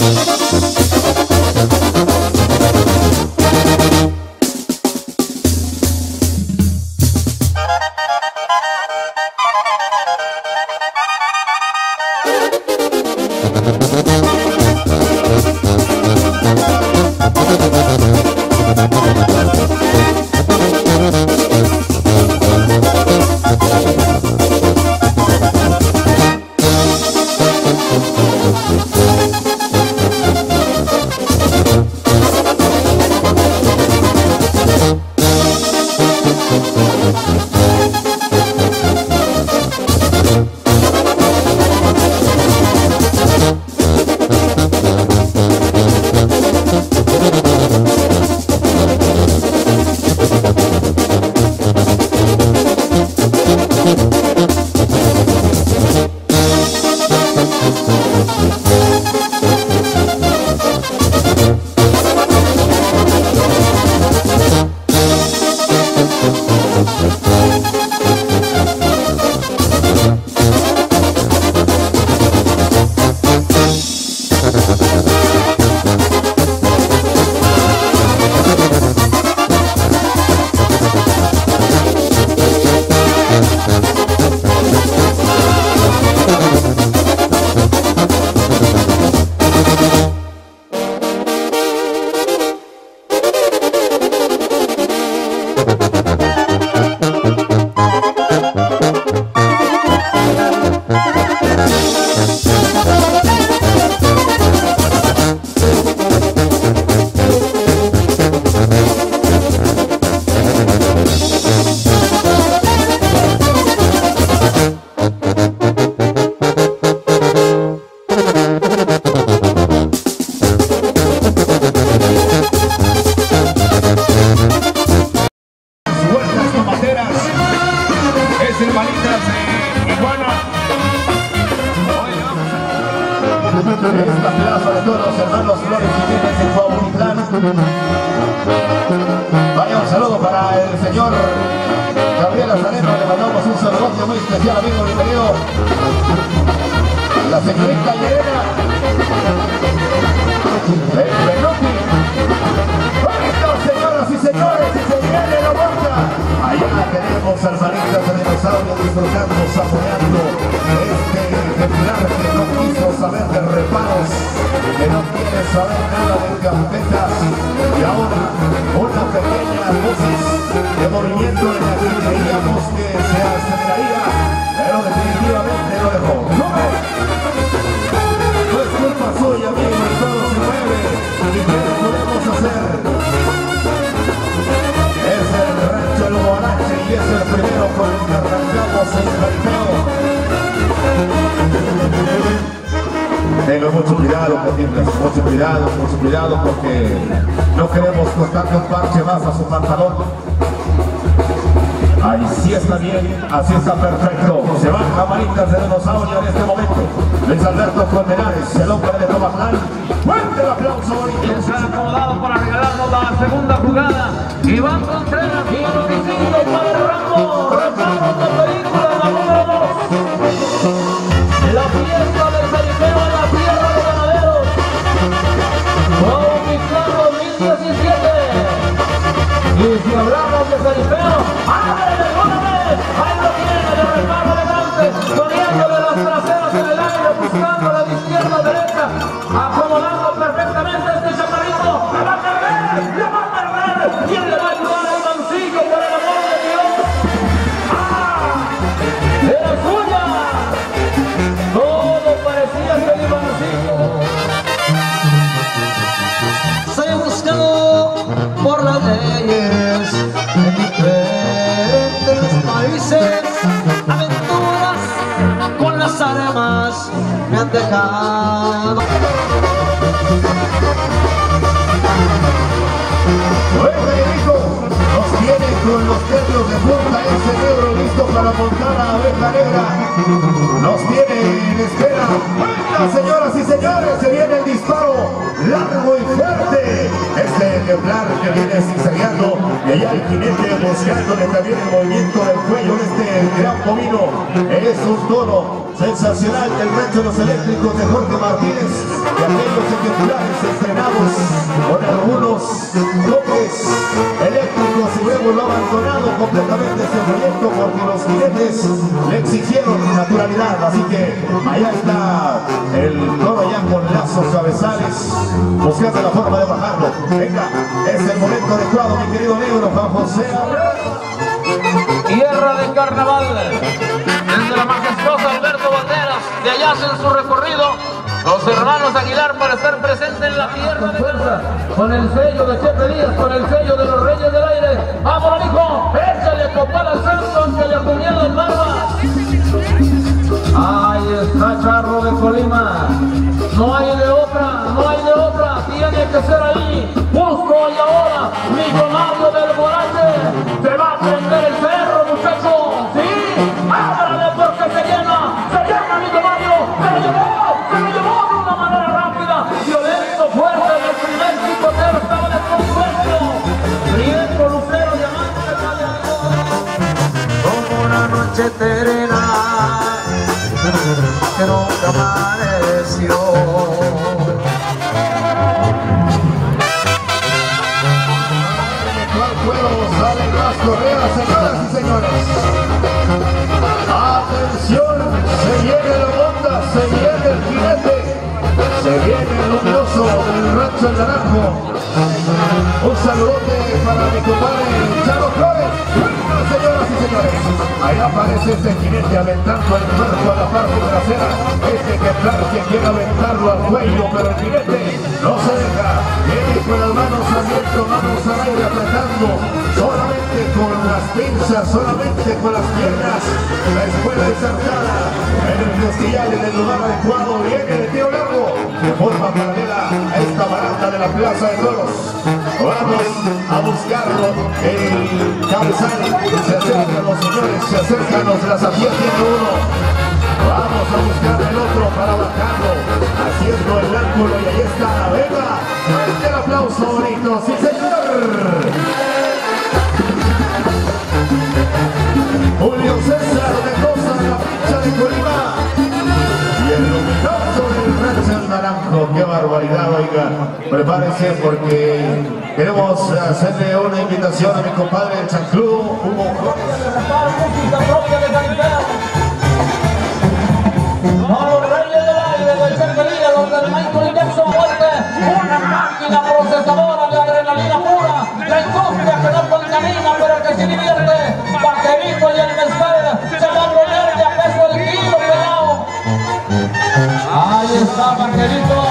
Esta plaza de todos los hermanos Flores Jiménez en Cuautitlán. Vaya un saludo para el señor Gabriel Azareno, le mandamos un saludo muy especial, amigo, bienvenido. La señorita Yerena, el Perotti. Bueno, señoras y señores, y se viene la vuelta. Allá tenemos hermanitas de dinosaurio disfrutando, saboreando este ejemplar que no quiso saber de reparos, que no quiere saber nada de gambetas, y ahora una pequeña dosis de movimiento en la que creíamos que se aceleraría, pero definitivamente lo dejó. No es culpa suya, amigo, y todo se mueve. ¿Y qué le podemos hacer? Es el rancho El Guarache y es el primero con el que arrancamos el jaripeo. Tengo mucho cuidado, mucho cuidado porque no queremos costarle un parche más a su pantalón. Ahí sí está bien, así está perfecto. Se van camaritas de dinosaurio en este momento. Luis Alberto Colmenares, el hombre de Tomatlán. Fuerte el aplauso. Quien se ha acomodado para regalarnos la segunda jugada. Iván Contreras, y el homicidio para Ramos. Ramos de película, la número 2. La fiesta del jaripeo en la tierra de ganaderos. Cuautitlán 2017. Y si hablamos de jaripeo, ¡ábrele una vez! Ahí lo tiene, de reparo adelante, poniéndole las traseras en el aire, buscando la izquierda a derecha, acomodando perfectamente este chaparrito. ¡Le va a perder! ¡Le va a perder! ¿Quién le va a ayudar a Ivancillo, por el amor de Dios? ¡Ah! ¡Era suya! Todo parecía ser Ivancillo. Soy buscado por las leyes de diferentes países, aventuras con las armas me han dejado. Nos viene con los nervios de punta ese negro listo para montar a Abeja Negra. Nos viene en espera. ¡Venga, señoras y señores! Se viene el disparo largo y fuerte. Este ejemplar que viene zigzagueando y Y allá el jinete buscándole también el movimiento del cuello de este gran bovino. Es un toro sensacional del rancho de los eléctricos de Jorge Martínez, de aquellos ejemplares estrenados con algunos toques eléctricos y luego lo ha abandonado completamente ese proyecto porque los jinetes le exigieron naturalidad. Así que allá está el toro ya con lazos cabezales buscando la forma de bajarlo. Venga, es el momento adecuado, mi querido negro Juan José. Tierra de carnaval, desde la majestuosa Alberto Banderas, de allá hacen su recorrido los hermanos Aguilar para estar presentes en la tierra de fuerza, con el sello de Chepe Díaz, con el sello de los Reyes del Aire. ¡Vámonos, hijo! ¡Échale copal al santo que le acumían las barbas! Ahí está Charro de Colima. No hay de otra, no hay de otra. Tiene que ser ahí, justo y ahora. Millonario del Guarache. Se va a prender el cerro, muchachos. ¡Sí! ¡Ábrale porque se llena, millonario! ¡Se lo llevó de una manera rápida! Violento, fuerte, en el primer picotero estaba de consuelo. Riesgo, lucero, diamante, como una noche terena que nunca amaneció. ¿Cuál juego salen las correas, señoras y señores? Atención, se viene la onda, se viene el jinete, se viene el luminoso del rancho El Naranjo. Un saludote para mi compadre Charo Flores. Bueno, señoras y señores, ahí aparece este jinete aventando el cuerpo a la parte trasera. Este ejemplar que quiere aventarlo al cuello, pero el jinete no se deja. Viene con las manos abiertas, manos al aire apretando, solamente con las pinzas, solamente con las piernas. La escuela ensartada en el costillal, en el lugar adecuado. Viene de tiro largo, de forma paralela a esta baranda de la Plaza de Toros. Vamos a buscarlo, el cabezal. Se acercan los señores, se acercan los de la Safía, tiene uno. Vamos a buscar el otro para bajarlo, haciendo el ángulo y ahí está. Venga, fuerte el aplauso bonito, sí señor. Julio César de Cosa, de la pincha de Colima. Y el luminoso del rancho El Naranjo. ¡Qué barbaridad, oiga! Prepárense porque queremos hacerle una invitación a mi compadre el chancludo Hugo Flores. Los Reyes del Aire, del Cervería, los del Michael Jackson Muerte, una máquina procesadora de adrenalina pura, la industria que no contamina pero que se divierte. Vaquerito y el mezcal se van a poner de a peso el kilo, pelado. Ahí está Vaquerito.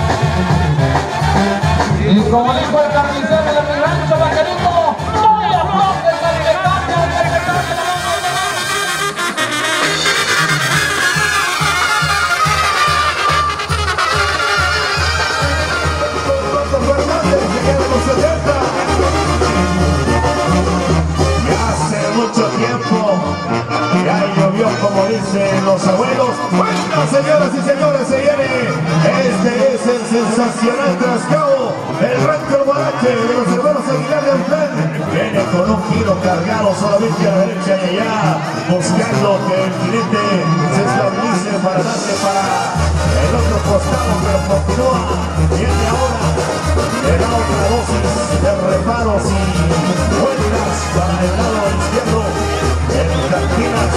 Y como dijo el carnicero de mi rancho, Vaquerito, no le aflojes al que cambia, al que te cambia la mano. Mucho tiempo, ya llovió como dicen los abuelos. Bueno, señoras y señores, se viene. Este es el sensacional trascabo del rancho El Guarache de los hermanos Aguilar de Antlán. Viene con un giro cargado solamente a la derecha y allá, buscando que el jinete se estabilice para darle para el otro costado, pero continúa. Viene ahora, le da otra dosis de reparos y vueltas para el lado izquierdo. El Cantinas,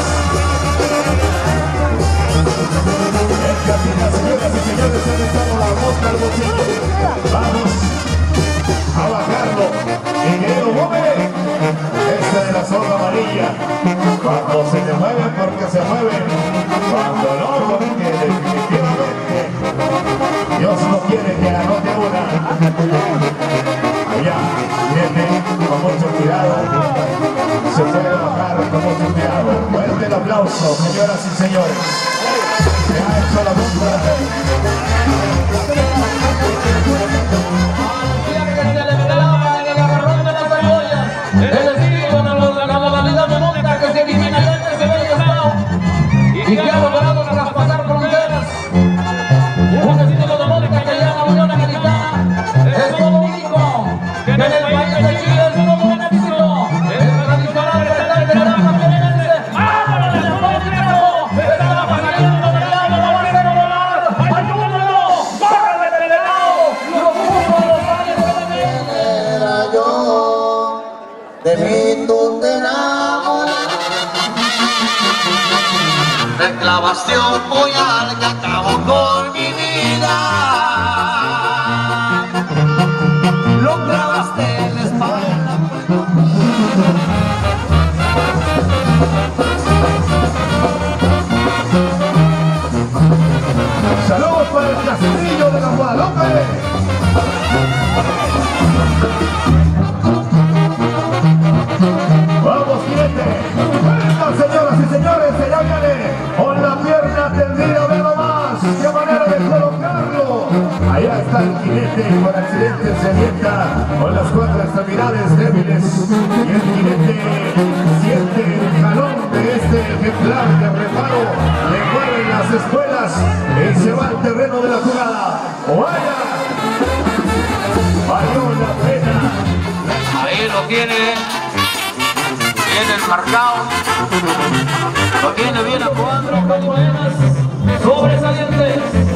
señoras y señores, se le estamos la mosca al bolsillo. Vamos a bajarlo. Ingeniero Gómez, este de la soga amarilla. Cuando se le mueven porque se mueven, cuando no, porque definitivamente Dios no quiere que anote una. Allá, viene con mucho cuidado. Se puede bajar con mucho cuidado. Fuerte el aplauso, señoras y señores. Se ha hecho la bomba. Y que ha logrado traspasar fronteras. Un estilo de monta que ya la Unión Americana es todo único, que en el país de Chile es todo un éxito. de mí tú te enamoras. Me clavaste un puñal que acabó con mi vida. Lo clavaste en la espalda. Saludos para el Castillo de la Guadalupe. Vamos, jinete. Venga, señoras y señores, se ya viene con la pierna tendida, ve nomás. Qué manera de colocarlo. Allá está el jinete con accidente, se avienta con las cuatro extremidades débiles. Y el jinete siente el jalón de este ejemplar de reparo. Le mueven las espuelas y se va al terreno de la jugada. ¡Vaya! Valió la pena. Ahí lo tiene el marcado, lo tiene bien a 4 buenas, sobresalientes.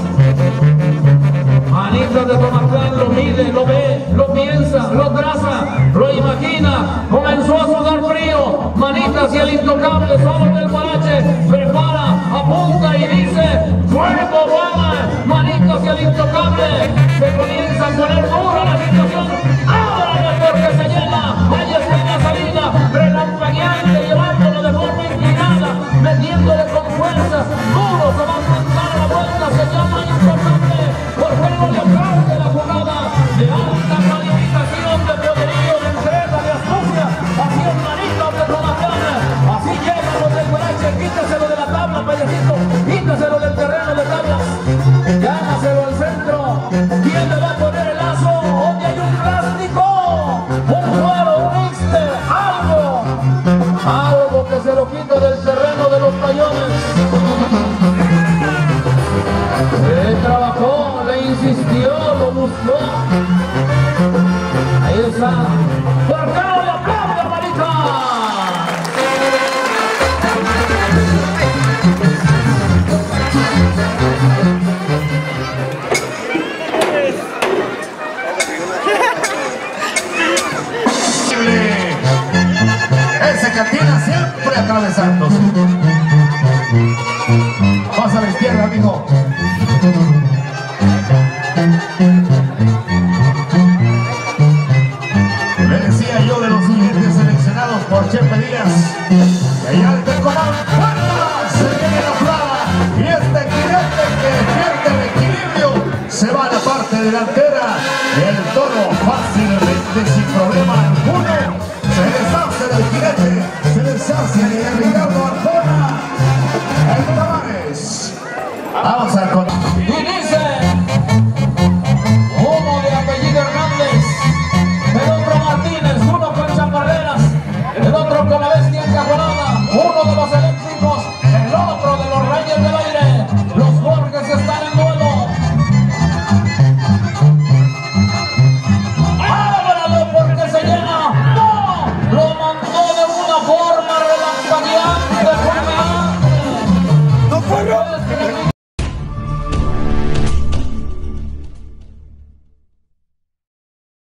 Manitas de Tomacán, lo mide, lo ve, lo piensa, lo traza, lo imagina. Comenzó a sudar frío, manitas y el intocable solo del Guarache, prepara, apunta y dice: ¡fuego, bola! Manitas y el intocable, se comienza a poner dura la situación. ¡Ábrale porque se llena! Ahí está la salida, relampagueante, llevándolo de forma inclinada, metiéndole con fuerza, duro, se va a lanzar a la vuelta, se llama importante, por juego de aplaude la jugada, de alta calificación, de poderío, de entrega, de astucia, así es Manitas de Tomacán, así llegan los del Guarache, quítaselo de la tabla, payasito, quítaselo del terreno de tablas, llámaselo al centro. ¿Quién le va a poner el lazo? ¿Dónde hay un plástico? Un suero, un mixte, algo que se lo quita del terreno de los payones. Él trabajó, le insistió, lo buscó. Ahí está. ¿Por qué no le aplaude a Marita? Ese Cantina siempre atravesándose. Vas a la izquierda, amigo. Me decía yo de los jinetes seleccionados por Chepe Díaz. Y allá el Tecomán, ¡fuerza! Se viene la plaga. Y este jinete que pierde el equilibrio se va a la parte delantera. El toro fácilmente, sin problema alguno, se deshace del jinete, se deshace de Ricardo Arjona. El Tavares. Vamos a